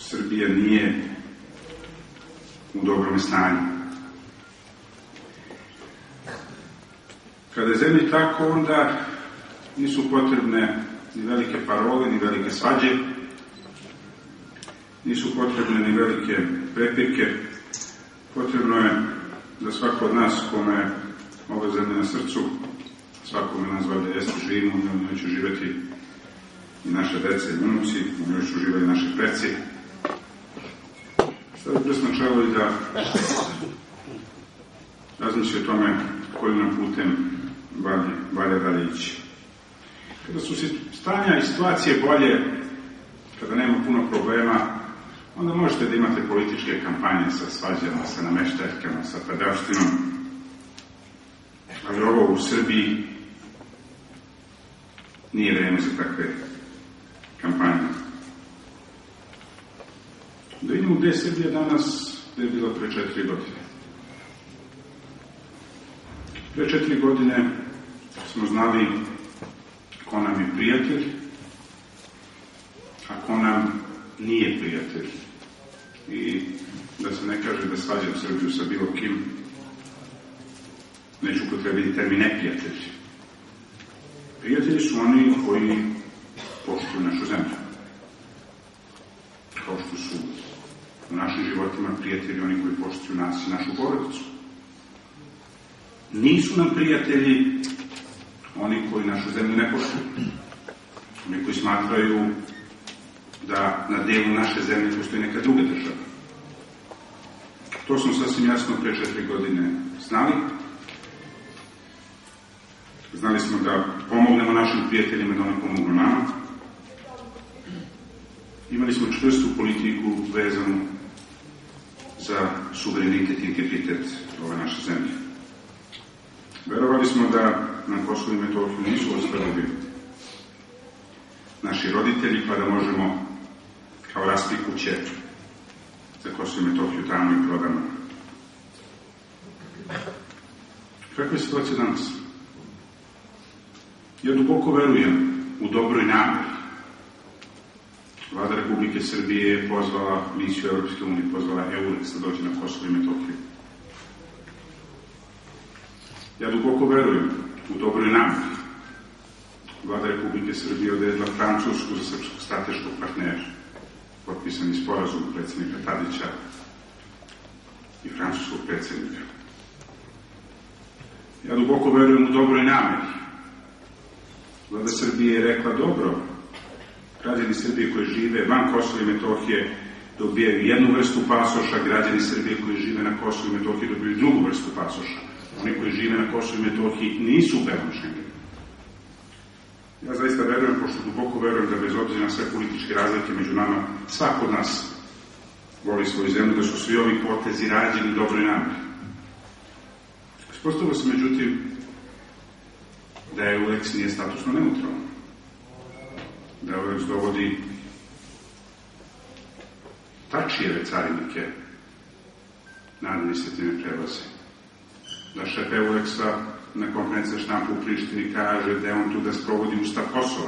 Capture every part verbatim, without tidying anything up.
Srbija nije u dobrom stanju. Kada je zemlji tako, onda nisu potrebne ni velike parole, ni velike svađe, nisu potrebne ni velike prepirke. Potrebno je da svako od nas, kome je ova zemlja na srcu, svakome nas valjda jeste živimo, u njoj će živeti i naše dece i unuci, u njoj će živeti i naši preci. Sada je presno čelo i da razmišlja o tome kojim nam putem valja dalje ići. Kada su stanja i situacije bolje, kada nema puno problema, onda možete da imate političke kampanje sa svađama, sa nameštaljkama, sa pedavštinom. Ali ovo u Srbiji nije vreme za takve kampanje. Da vidimo gde je Srbija danas, gde je bila pre četiri godine. Pre četiri godine smo znali ko nam je prijatelj, a ko nam nije prijatelj. I da se ne kaže da svađam Srbiju sa bilo kim, neću upotrebiti termin neprijatelji. Prijatelji su oni koji poštuju našu zemlju. Kao što su u našim životima prijatelji oni koji poštuju nas i našu porodicu. Nisu nam prijatelji oni koji našu zemlju ne poštuju. Oni koji smatraju da na delu naše zemlje postoji neka druga država. To smo sasvim jasno pre četiri godine znali. Znali smo da pomognemo našim prijateljima, da oni pomognu nama. Imali smo čvrstu politiku vezanu za suverenitet i integritet ove naše zemlje. Verovali smo da na Kosovu i Metohiju nisu ostavili naši roditelji, pa da možemo kao raspi kuće za Kosovo i Metohiju tamo i prodamo. Kakva je situacija danas? Ja duboko verujem u dobroj nameri. Vlada Republike Srbije je pozvala misiju Evropske unije, pozvala EULEX da dođe na Kosovo i Metohiju. Ja duboko verujem u dobroj nameri. Vlada Republike Srbije je odredila Francusku za srpskog strateškog partnera. Potpisani sporazum predsjednika Tadića i francuskog predsjednika. Ja duboko verujem u dobroj nameri. Vlada Srbije je rekla dobro, građani Srbije koji žive van Kosova i Metohije dobijaju jednu vrstu pasoša, građani Srbije koji žive na Kosovu i Metohiji dobijaju drugu vrstu pasoša. Oni koji žive na Kosovu i Metohiji nisu u belom Šengenu. Ja zaista verujem, pošto duboko verujem da bez obzira na sve političke razlike među nama, svako od nas voli svoju zemlju, da su svi ovi potezi rađeni u dobroj nameri. Ispostavilo se, međutim, da EULEX nije statusno neutralan. Da EULEX dovodi Tačijeve carinike na administrativne prelaze. Da šef EULEX-a na konferenciji za štampu u Prištini kaže da je on tu da sprovodi Ustav Kosova.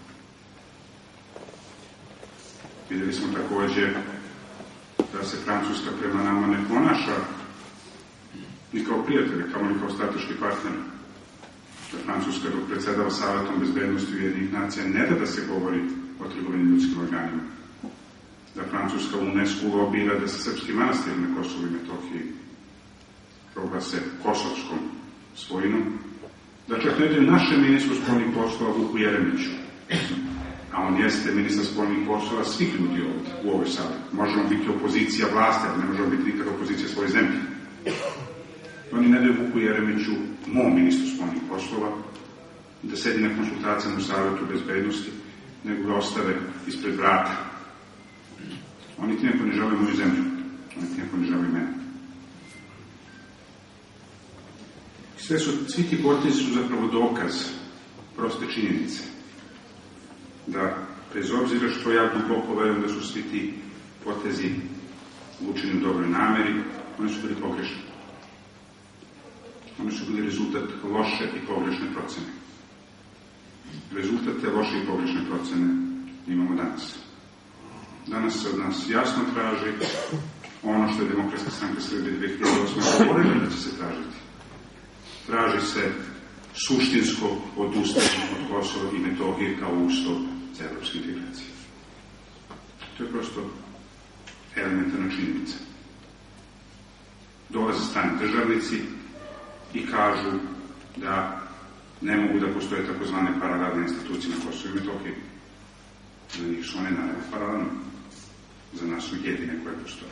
Videli smo takođe da se Francuska prema nama ne ponaša ni kao prijatelja, kao ni kao strateški partner. Da Francuska dok predsedava Savetom bezbednosti Ujedinjenih nacija ne da da se govori o trgovini ljudskim organima. Da Francuska u UNESCO lobira da se srpski manastiri na Kosovu i Metohiji proglase kosovskom svojinom. Da čak ne daju naše ministru spoljnih poslova Vuku Jeremiću. A on jeste ministar spoljnih poslova svih ljudi ovdje, u ovoj sali. Možemo biti opozicija vlasti, ali ne možemo biti nikada opozicija svoje zemlje. Oni ne daju Vuku Jeremiću, mom ministru spoljnih poslova, da sedi na konsultacijama u Savetu bezbednosti, nego ga ostave ispred vrata. Oni ti ne ponižavaju moju zemlju. Oni ti ne ponižavaju mene. Sve su, svi ti potezi su zapravo dokaz proste činjenice. Da, bez obzira što ja duboko verujem da su svi ti potezi učeni u dobroj nameri, oni su bili pogrešni. Oni su bili rezultat loše i pogrešne procene. Rezultat te loše i pogrešne procene imamo danas. Danas se od nas jasno traži ono što je Demokratska stranka Srbije dve hiljade osme govorila da će se tražiti. Traži se suštinsko odustajanje od Kosova i Metohije kao uslov za evropske integracije. To je prosto elementarna činjenica. Dolaze strani državnici i kažu da ne mogu da postoje takozvane paralelne institucije na Kosovu i Metohiji. Za njih su one naravno paralelne. Za nas su jedine koje postoje.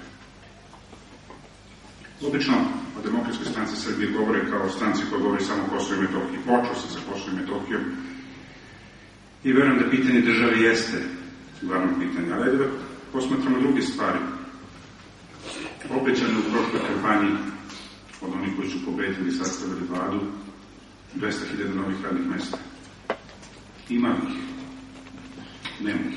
Obično o Demokratskoj stranci Srbije govore kao o stranci koja govori samo o Kosovu i Metohiji. Počeo se sa Kosovom i Metohijom i verujem da pitanje države jeste glavno pitanje. Ali ajde da posmatramo druge stvari. Obećano u prošloj kampanji od onih koji su pobedili i sastavili vladu dvesta hiljada novih radnih mesta. Ima ih. Nema ih.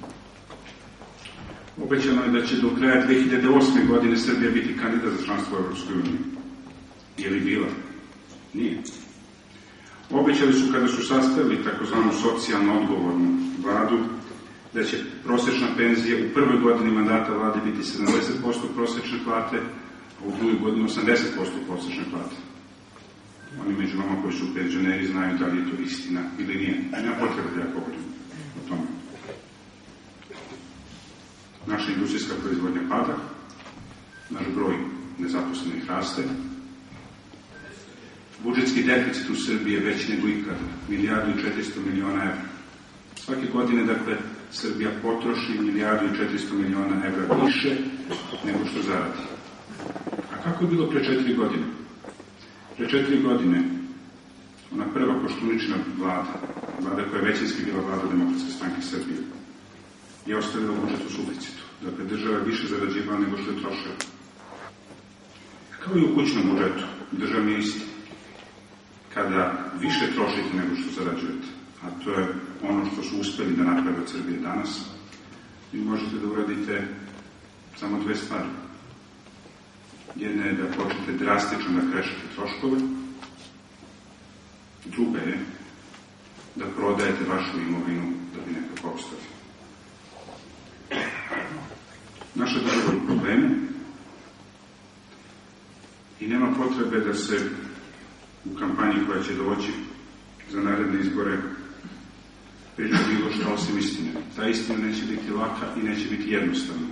Obećano je da će do kraja dve hiljade osme. godine Srbija biti kandidat za članstvo u Evropskoj uniji. Je li bila? Nije. Obećali su kada su sastavili takozvanu socijalno odgovornu vladu da će prosečna penzija u prvoj godini mandata vlade biti sedamdeset posto prosečne plate, a u drugoj godini osamdeset posto prosečne plate. Oni među vama koji su penzioneri znaju da li je to istina ili nije. Nema potrebe da ja govorim o tome. Naša industrijska proizvodnja pada, naš broj nezaposlenih raste, budžetski deficit u Srbiji je veći nego ikada, milijardu i četiristo miliona evra. Svake godine, dakle, Srbija potroši milijardu i četiristo miliona evra više nego što zaradi. A kako je bilo pre četiri godine? Pre četiri godine, ona prva Koštuničina vlada, vlada koja je većinski bila vlada Demokratske stranke Srbije, je ostavila budžet u suficitu. Dakle, država je više zarađivala nego što je trošila. Kao i u kućnom budžetu, državni je isti. Kada više trošite nego što zarađujete, a to je ono što su uspeli da naprave od Srbije danas, vi možete da uradite samo dve stvari. Jedna je da počnete drastično da krešete troškove, druga je da prodajete vašu imovinu da bi nekako opstali. Naša država je u problemu i nema potrebe da se u kampanji koja će doći za naredne izbore priča bilo što osim istine. Ta istina neće biti laka i neće biti jednostavna.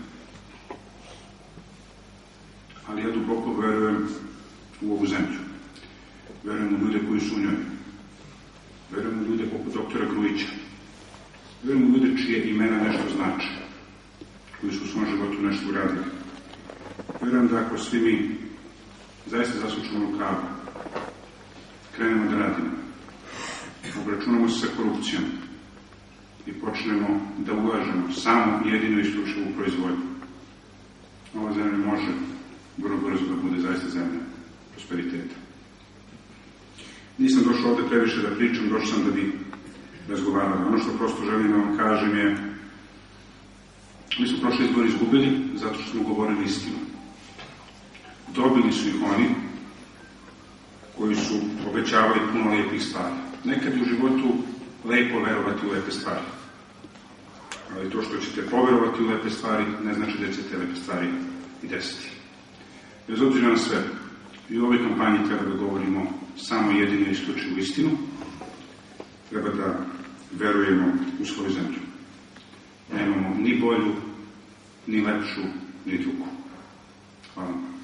Ali ja duboko verujem u ovu zemlju. Verujem u ljude koji su u njoj. Verujem u ljude poput doktora Grujića. Verujem u ljude čije imena nešto znači, koji su u svom životu nešto uradili. Verujem da ako svi mi zaista zasučemo rukave, krenemo da radimo, obračunamo se sa korupcijom i počnemo da ulažemo samo jedino i isključivo u proizvodnju, ova zemlja može vrlo brzo da bude zaista zemlja prosperiteta. Nisam došao ovde previše da pričam, došao sam da bi razgovarali. Ono što prosto želim da vam kažem je, mi smo prošli izbor izgubili zato što smo govorili istinu. Dobili su ih oni koji su obećavali puno lepih stvari. Nekad je u životu lepo verovati u lepe stvari. Ali to što ćete poverovati u lepe stvari ne znači da ćete lepe stvari i desiti. Bez obzira na sve, i u ovoj kampanji treba da govorimo samo jedinu i isključivu istinu. Treba da verujemo u svoju zemlju. Nemamo ni bolju, ni lepšu, ni drugu. Hvala.